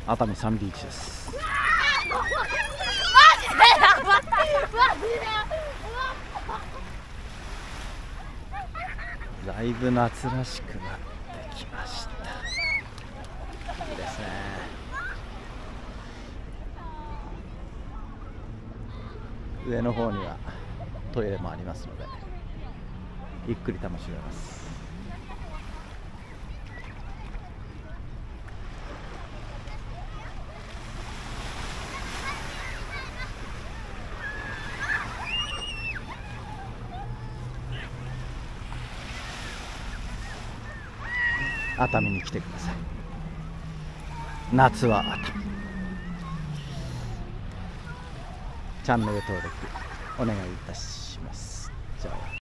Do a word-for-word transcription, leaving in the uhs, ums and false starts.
熱海サンビーチです。だいぶ夏らしくなってきました。いいですね。上の方にはトイレもありますのでゆっくり楽しめます。熱海に来てください。夏は熱海。チャンネル登録お願いいたします。